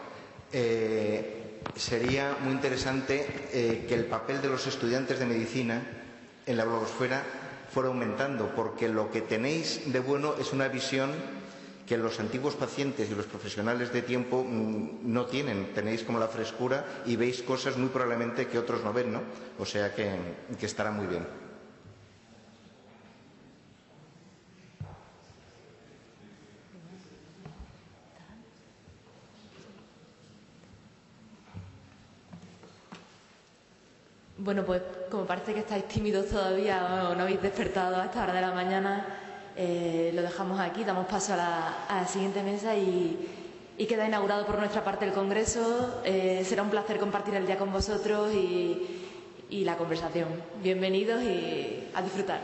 sería muy interesante que el papel de los estudiantes de medicina en la blogosfera fuera aumentando, porque lo que tenéis de bueno es una visión que los antiguos pacientes y los profesionales de tiempo no tienen. Tenéis como la frescura y veis cosas muy probablemente que otros no ven, ¿no? O sea que estará muy bien. Bueno, pues como parece que estáis tímidos todavía o no habéis despertado a esta hora de la mañana, lo dejamos aquí, damos paso a la siguiente mesa y queda inaugurado por nuestra parte el Congreso. Será un placer compartir el día con vosotros y la conversación. Bienvenidos y a disfrutar.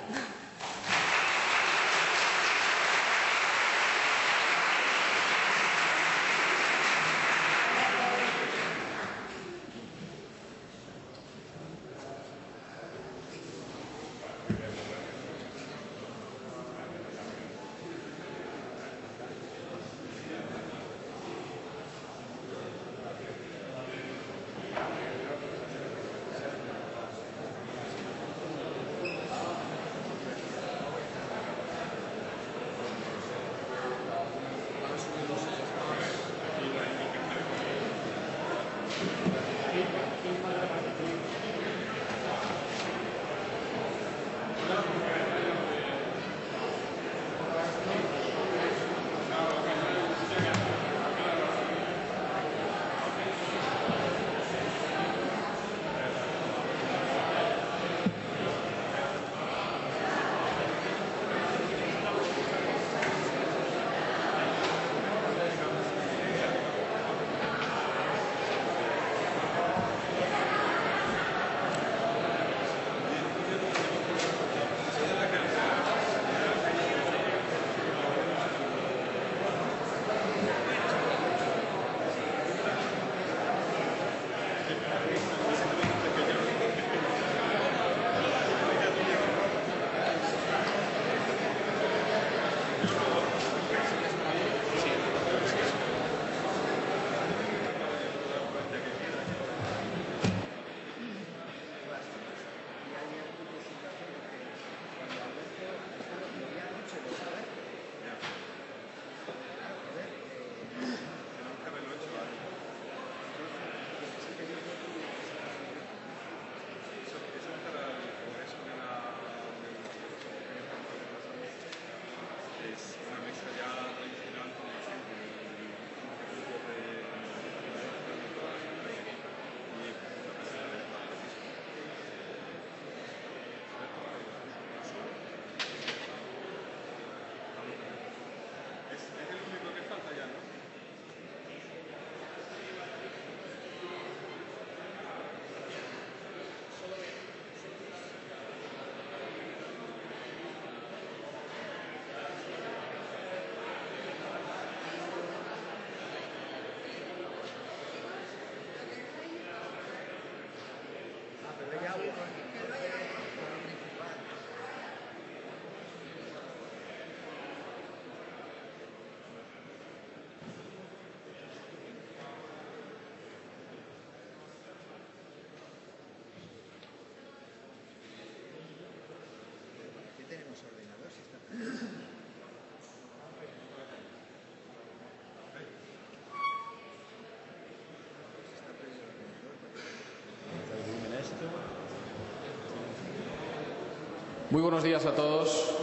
Muy buenos días a todos.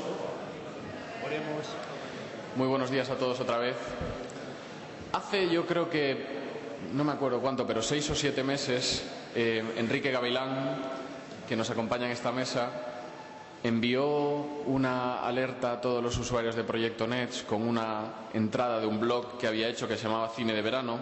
Muy buenos días a todos otra vez. Hace, yo creo que, no me acuerdo cuánto, pero 6 o 7 meses, Enrique Gavilán, que nos acompaña en esta mesa, envió una alerta a todos los usuarios de Proyecto Nets con una entrada de un blog que había hecho que se llamaba Cine de Verano,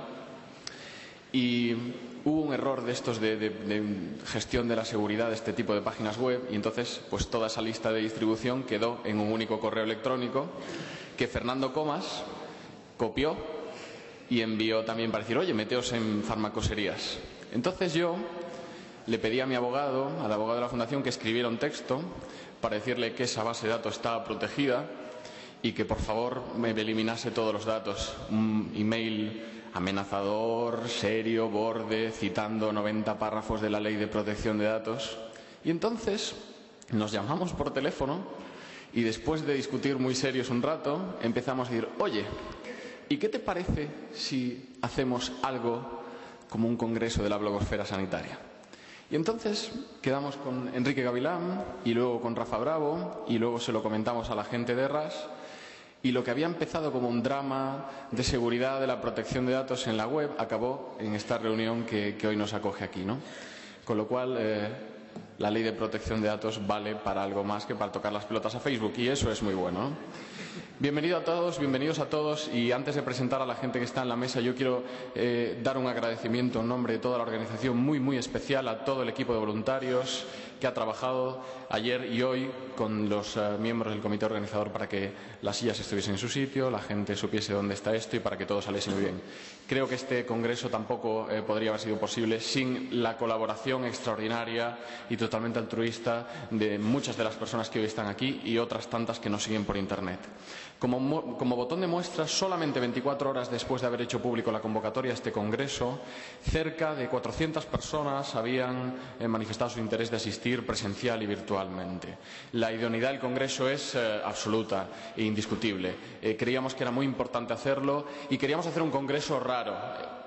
y hubo un error de estos de gestión de la seguridad de este tipo de páginas web, y entonces pues toda esa lista de distribución quedó en un único correo electrónico que Fernando Comas copió y envió también para decir, oye, meteos en farmacoserías. Entonces yo le pedí a mi abogado, al abogado de la Fundación, que escribiera un texto para decirle que esa base de datos estaba protegida y que por favor me eliminase todos los datos. Un email amenazador, serio, borde, citando 90 párrafos de la Ley de Protección de Datos. Y entonces nos llamamos por teléfono y después de discutir muy serios un rato empezamos a decir, oye, ¿y qué te parece si hacemos algo como un congreso de la blogosfera sanitaria? Y entonces quedamos con Enrique Gavilán y luego con Rafa Bravo y luego se lo comentamos a la gente de RAS, y lo que había empezado como un drama de seguridad de la protección de datos en la web acabó en esta reunión que hoy nos acoge aquí, ¿no? Con lo cual la Ley de Protección de Datos vale para algo más que para tocar las pelotas a Facebook, y eso es muy bueno, ¿no? Bienvenidos a todos, y antes de presentar a la gente que está en la mesa, yo quiero dar un agradecimiento en nombre de toda la organización muy especial a todo el equipo de voluntarios que ha trabajado ayer y hoy con los miembros del comité organizador para que las sillas estuviesen en su sitio, la gente supiese dónde está esto y para que todo saliese muy bien. Creo que este congreso tampoco podría haber sido posible sin la colaboración extraordinaria y totalmente altruista de muchas de las personas que hoy están aquí y otras tantas que nos siguen por Internet. Como botón de muestra, solamente 24 horas después de haber hecho público la convocatoria a este congreso, cerca de 400 personas habían manifestado su interés de asistir presencial y virtualmente. La idoneidad del congreso es absoluta e indiscutible. Creíamos que era muy importante hacerlo y queríamos hacer un congreso raro.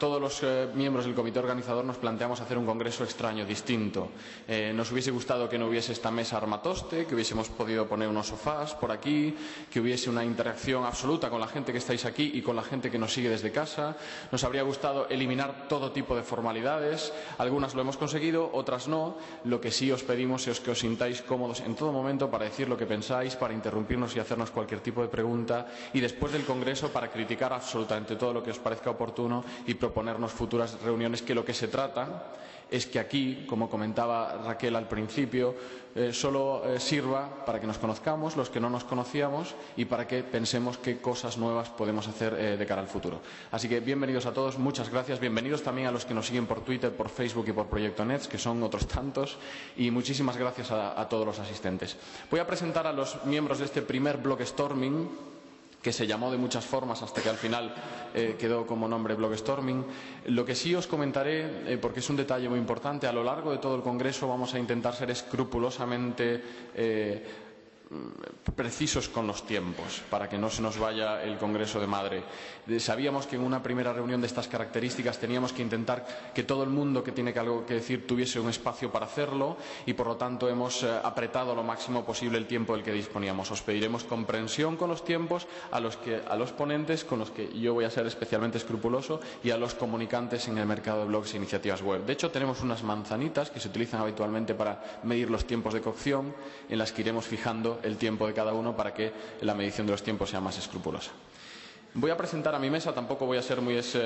todos los miembros del comité organizador nos planteamos hacer un congreso extraño, distinto. Nos hubiese gustado que no hubiese esta mesa armatoste, que hubiésemos podido poner unos sofás por aquí, que hubiese una interacción absoluta con la gente que estáis aquí y con la gente que nos sigue desde casa. Nos habría gustado eliminar todo tipo de formalidades. Algunas lo hemos conseguido, otras no. Lo que sí os pedimos es que os sintáis cómodos en todo momento para decir lo que pensáis, para interrumpirnos y hacernos cualquier tipo de pregunta, y después del congreso para criticar absolutamente todo lo que os parezca oportuno y proponernos futuras reuniones, que lo que se trata es que aquí, como comentaba Raquel al principio, solo sirva para que nos conozcamos, los que no nos conocíamos, y para que pensemos qué cosas nuevas podemos hacer de cara al futuro. Así que bienvenidos a todos, muchas gracias, bienvenidos también a los que nos siguen por Twitter, por Facebook y por Proyecto Nets, que son otros tantos, y muchísimas gracias a todos los asistentes. Voy a presentar a los miembros de este primer Blogstorming, que se llamó de muchas formas hasta que al final quedó como nombre Blogstorming. Lo que sí os comentaré, porque es un detalle muy importante, a lo largo de todo el congreso vamos a intentar ser escrupulosamente precisos con los tiempos, para que no se nos vaya el congreso de madre. Sabíamos que en una primera reunión de estas características teníamos que intentar que todo el mundo que tiene algo que decir tuviese un espacio para hacerlo, y por lo tanto hemos apretado lo máximo posible el tiempo del que disponíamos. Os pediremos comprensión con los tiempos a los ponentes, con los que yo voy a ser especialmente escrupuloso, y a los comunicantes en el mercado de blogs e iniciativas web. De hecho, tenemos unas manzanitas que se utilizan habitualmente para medir los tiempos de cocción, en las que iremos fijando el tiempo de cada uno para que la medición de los tiempos sea más escrupulosa. Voy a presentar a mi mesa, tampoco voy a ser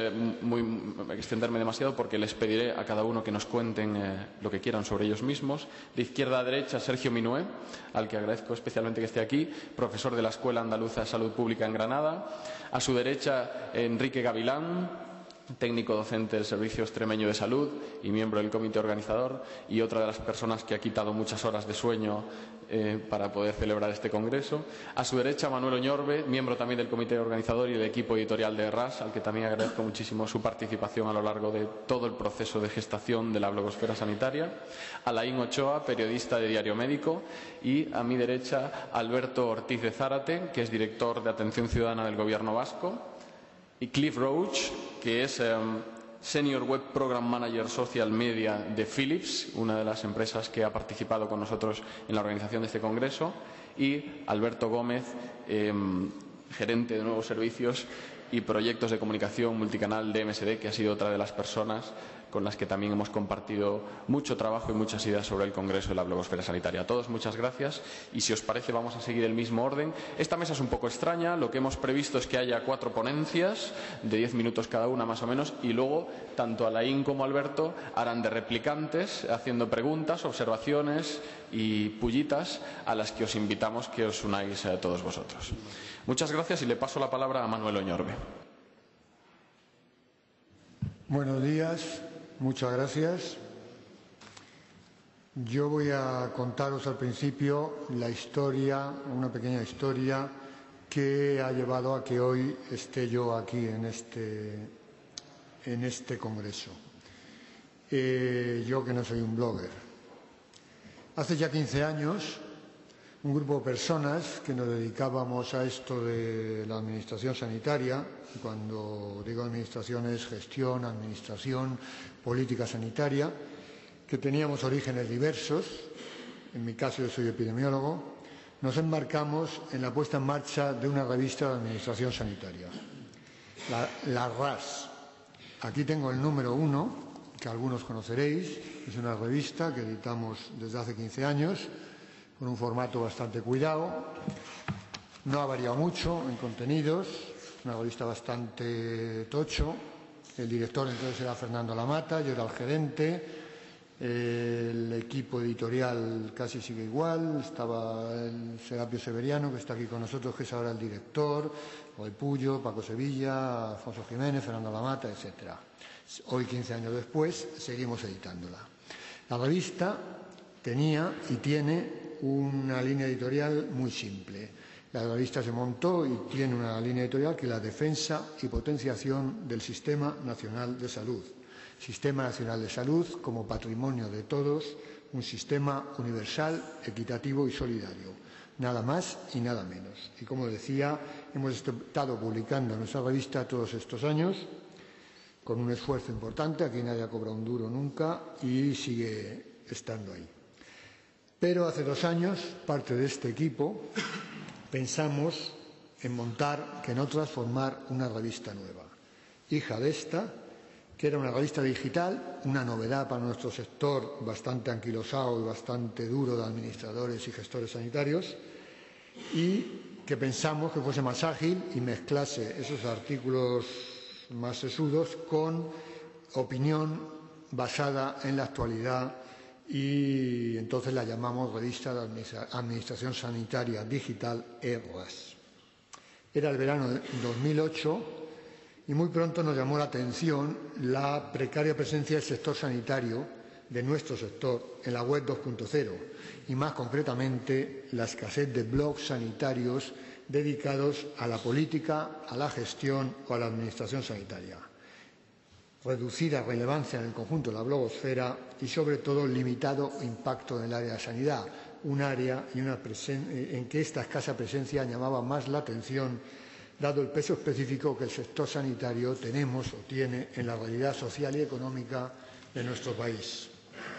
extenderme demasiado, porque les pediré a cada uno que nos cuenten lo que quieran sobre ellos mismos. De izquierda a derecha, Sergio Minué, al que agradezco especialmente que esté aquí, profesor de la Escuela Andaluza de Salud Pública en Granada. A su derecha, Enrique Gavilán, técnico docente del Servicio Extremeño de Salud y miembro del comité organizador, y otra de las personas que ha quitado muchas horas de sueño para poder celebrar este congreso. A su derecha, Manuel Oñorbe, miembro también del comité organizador y del equipo editorial de RAS, al que también agradezco muchísimo su participación a lo largo de todo el proceso de gestación de la blogosfera sanitaria. Alain Ochoa, periodista de Diario Médico. Y a mi derecha, Alberto Ortiz de Zárate, que es director de Atención Ciudadana del Gobierno vasco. Y Cliff Roach, que es Senior Web Program Manager Social Media de Philips, una de las empresas que ha participado con nosotros en la organización de este congreso. Y Alberto Gómez, gerente de nuevos servicios y proyectos de comunicación multicanal de MSD, que ha sido otra de las personas con las que también hemos compartido mucho trabajo y muchas ideas sobre el Congreso de la Blogosfera Sanitaria. A todos, muchas gracias, y si os parece vamos a seguir el mismo orden. Esta mesa es un poco extraña. Lo que hemos previsto es que haya 4 ponencias de 10 minutos cada una más o menos, y luego tanto Alain como Alberto harán de replicantes, haciendo preguntas, observaciones y pullitas a las que os invitamos que os unáis a todos vosotros. Muchas gracias, y le paso la palabra a Manuel Oñorbe. Buenos días, muchas gracias. Yo voy a contaros al principio la historia, una pequeña historia que ha llevado a que hoy esté yo aquí en este congreso. Yo que no soy un blogger. Hace ya 15 años, un grupo de personas que nos dedicábamos a esto de la administración sanitaria, y cuando digo administración es gestión, administración, política sanitaria, que teníamos orígenes diversos, en mi caso yo soy epidemiólogo, nos embarcamos en la puesta en marcha de una revista de administración sanitaria, la RAS. Aquí tengo el número 1, que algunos conoceréis, es una revista que editamos desde hace 15 años, con un formato bastante cuidado, no ha variado mucho en contenidos, una revista bastante tocho. El director entonces era Fernando Lamata, yo era el gerente, el equipo editorial casi sigue igual, estaba el Serapio Severiano, que está aquí con nosotros, que es ahora el director, Roy Puyo, Paco Sevilla, Alfonso Jiménez, Fernando Lamata, etc. Hoy, 15 años después, seguimos editándola. La revista tenía y tiene una línea editorial muy simple. La revista se montó y tiene una línea editorial que es la defensa y potenciación del Sistema Nacional de Salud. Sistema Nacional de Salud como patrimonio de todos, un sistema universal, equitativo y solidario. Nada más y nada menos. Y como decía, hemos estado publicando nuestra revista todos estos años. con un esfuerzo importante. Aquí nadie ha cobrado un duro nunca y sigue estando ahí. Pero hace 2 años, parte de este equipo, pensamos en montar, que no transformar, una revista nueva, hija de esta, que era una revista digital, una novedad para nuestro sector bastante anquilosado y bastante duro de administradores y gestores sanitarios, y que pensamos que fuese más ágil y mezclase esos artículos más sesudos con opinión basada en la actualidad, y entonces la llamamos Revista de Administración Sanitaria Digital (RAS). Era el verano de 2008 y muy pronto nos llamó la atención la precaria presencia del sector sanitario, de nuestro sector, en la web 2.0 y más concretamente la escasez de blogs sanitarios dedicados a la política, a la gestión o a la administración sanitaria. Reducida relevancia en el conjunto de la blogosfera y, sobre todo, limitado impacto en el área de sanidad, un área en que esta escasa presencia llamaba más la atención, dado el peso específico que el sector sanitario tenemos o tiene en la realidad social y económica de nuestro país.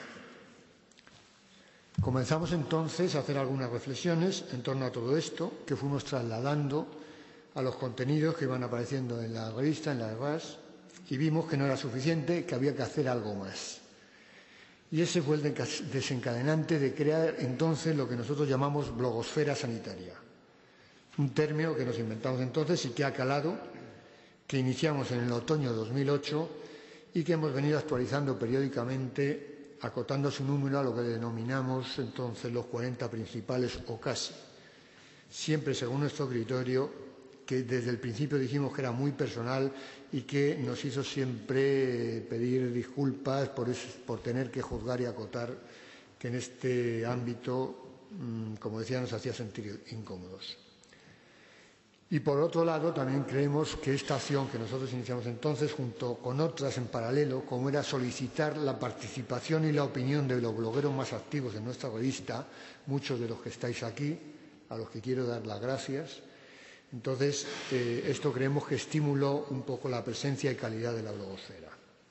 Comenzamos entonces a hacer algunas reflexiones en torno a todo esto, que fuimos trasladando a los contenidos que iban apareciendo en la revista, en la RAS, y vimos que no era suficiente, que había que hacer algo más. Y ese fue el desencadenante de crear entonces lo que nosotros llamamos blogosfera sanitaria. Un término que nos inventamos entonces y que ha calado, que iniciamos en el otoño de 2008 y que hemos venido actualizando periódicamente, acotando su número a lo que denominamos entonces los 40 principales o casi. Siempre según nuestro criterio, que desde el principio dijimos que era muy personal y que nos hizo siempre pedir disculpas por tener que juzgar y acotar, que en este ámbito, como decía, nos hacía sentir incómodos. Y por otro lado, también creemos que esta acción que nosotros iniciamos entonces, junto con otras en paralelo, como era solicitar la participación y la opinión de los blogueros más activos de nuestra revista, muchos de los que estáis aquí, a los que quiero dar las gracias. Entonces, esto creemos que estimuló un poco la presencia y calidad de la blogosfera.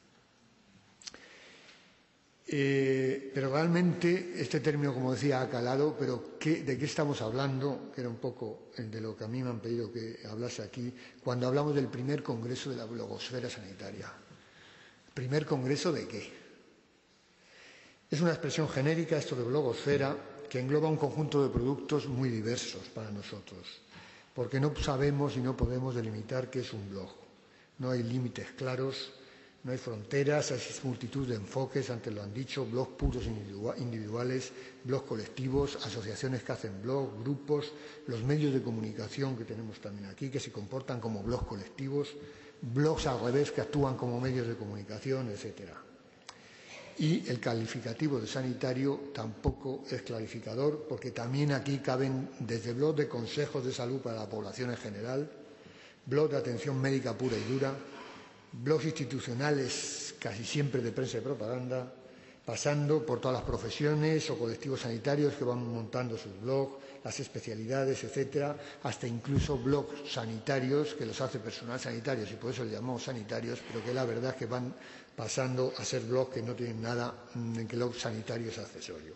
Pero realmente este término, como decía, ha calado, pero ¿de qué estamos hablando? Que era un poco de lo que a mí me han pedido que hablase aquí, cuando hablamos del primer congreso de la blogosfera sanitaria. ¿Primer congreso de qué? Es una expresión genérica, esto de blogosfera, que engloba un conjunto de productos muy diversos para nosotros, porque no sabemos y no podemos delimitar qué es un blog. No hay límites claros, no hay fronteras, hay multitud de enfoques, antes lo han dicho, blogs puros individuales, blogs colectivos, asociaciones que hacen blogs, grupos, los medios de comunicación que tenemos también aquí, que se comportan como blogs colectivos, blogs al revés que actúan como medios de comunicación, etc. Y el calificativo de sanitario tampoco es clarificador, porque también aquí caben desde blogs de consejos de salud para la población en general, blogs de atención médica pura y dura, blogs institucionales casi siempre de prensa y propaganda, pasando por todas las profesiones o colectivos sanitarios que van montando sus blogs, las especialidades, etcétera, hasta incluso blogs sanitarios que los hace personal sanitario, y por eso les llamamos sanitarios, pero que la verdad es que van pasando a ser blogs que no tienen nada, en que blog sanitario es accesorio.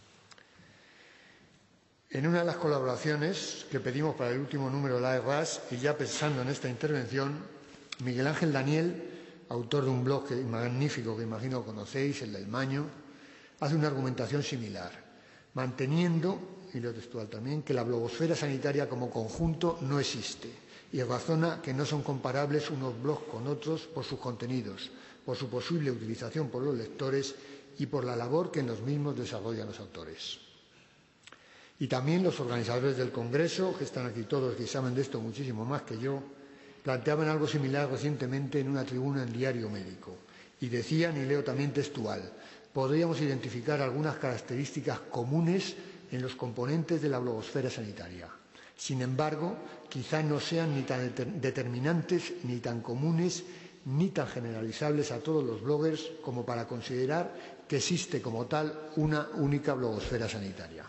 En una de las colaboraciones que pedimos para el último número de la RAS, y ya pensando en esta intervención, Miguel Ángel Daniel, autor de un blog magnífico que imagino conocéis, el del Maño, hace una argumentación similar, manteniendo, y lo textual también, que la blogosfera sanitaria como conjunto no existe y razona que no son comparables unos blogs con otros por sus contenidos, por su posible utilización por los lectores y por la labor que en los mismos desarrollan los autores. Y también los organizadores del Congreso, que están aquí todos, que saben de esto muchísimo más que yo, planteaban algo similar recientemente en una tribuna en Diario Médico y decían, y leo también textual, podríamos identificar algunas características comunes en los componentes de la blogosfera sanitaria. Sin embargo, quizá no sean ni tan determinantes, ni tan comunes, ni tan generalizables a todos los bloggers como para considerar que existe como tal una única blogosfera sanitaria.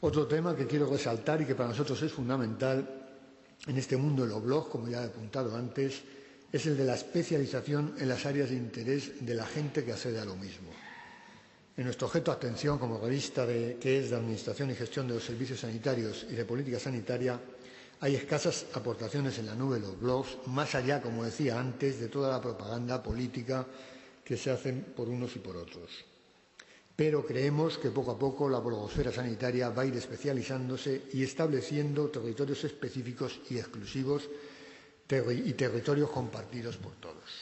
Otro tema que quiero resaltar y que para nosotros es fundamental en este mundo de los blogs, como ya he apuntado antes, es el de la especialización en las áreas de interés de la gente que accede a lo mismo. En nuestro objeto de atención como revista que es de Administración y Gestión de los Servicios Sanitarios y de Política Sanitaria, hay escasas aportaciones en la nube de los blogs, más allá, como decía antes, de toda la propaganda política que se hacen por unos y por otros. Pero creemos que poco a poco la blogosfera sanitaria va a ir especializándose y estableciendo territorios específicos y exclusivos y territorios compartidos por todos.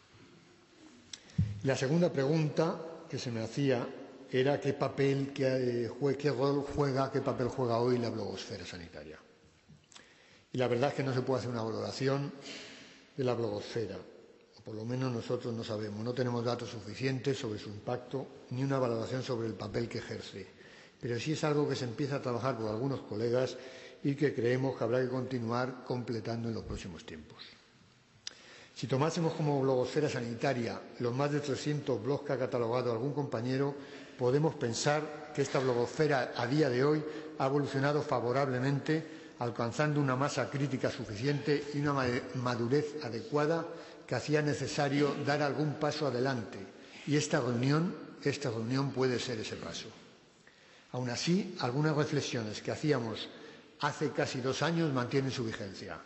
La segunda pregunta que se me hacía era qué papel juega hoy la blogosfera sanitaria. Y la verdad es que no se puede hacer una valoración de la blogosfera. Por lo menos nosotros no sabemos, no tenemos datos suficientes sobre su impacto ni una valoración sobre el papel que ejerce. Pero sí es algo que se empieza a trabajar por algunos colegas y que creemos que habrá que continuar completando en los próximos tiempos. Si tomásemos como blogosfera sanitaria los más de 300 blogs que ha catalogado algún compañero, podemos pensar que esta blogosfera a día de hoy ha evolucionado favorablemente, alcanzando una masa crítica suficiente y una madurez adecuada que hacía necesario dar algún paso adelante, y esta reunión puede ser ese paso. Aún así, algunas reflexiones que hacíamos hace casi 2 años mantienen su vigencia.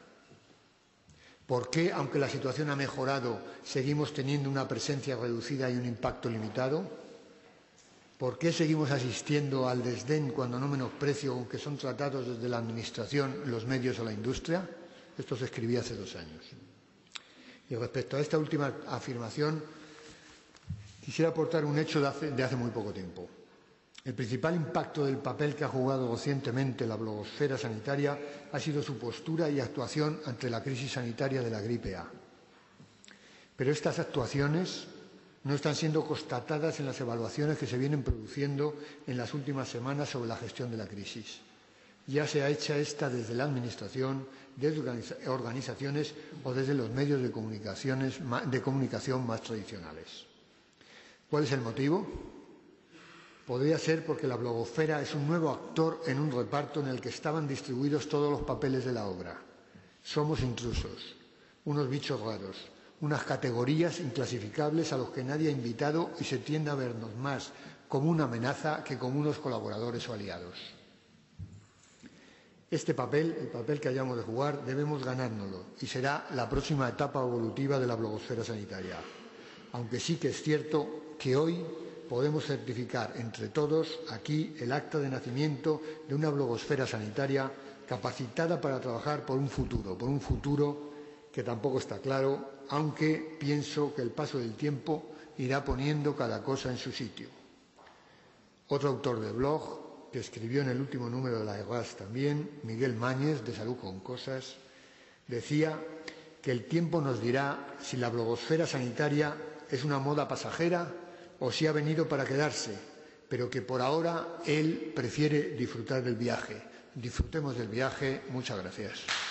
¿Por qué, aunque la situación ha mejorado, seguimos teniendo una presencia reducida y un impacto limitado? ¿Por qué seguimos asistiendo al desdén, cuando no menosprecio, con que son tratados desde la Administración, los medios o la industria? Esto se escribía hace 2 años. Y respecto a esta última afirmación, quisiera aportar un hecho de hace muy poco tiempo. El principal impacto del papel que ha jugado recientemente la blogosfera sanitaria ha sido su postura y actuación ante la crisis sanitaria de la gripe A. Pero estas actuaciones no están siendo constatadas en las evaluaciones que se vienen produciendo en las últimas semanas sobre la gestión de la crisis. Ya sea hecha esta desde la Administración, desde organizaciones o desde los medios de comunicación más tradicionales. ¿Cuál es el motivo? Podría ser porque la blogosfera es un nuevo actor en un reparto en el que estaban distribuidos todos los papeles de la obra. Somos intrusos, unos bichos raros, unas categorías inclasificables a los que nadie ha invitado y se tiende a vernos más como una amenaza que como unos colaboradores o aliados. Este papel, el papel que hayamos de jugar, debemos ganárnoslo y será la próxima etapa evolutiva de la blogosfera sanitaria. Aunque sí que es cierto que hoy podemos certificar entre todos aquí el acta de nacimiento de una blogosfera sanitaria capacitada para trabajar por un futuro que tampoco está claro, aunque pienso que el paso del tiempo irá poniendo cada cosa en su sitio. Otro autor de blog, que escribió en el último número de la ERAS también, Miguel Mañez, de Salud con Cosas, decía que el tiempo nos dirá si la blogosfera sanitaria es una moda pasajera o si ha venido para quedarse, pero que por ahora él prefiere disfrutar del viaje. Disfrutemos del viaje. Muchas gracias.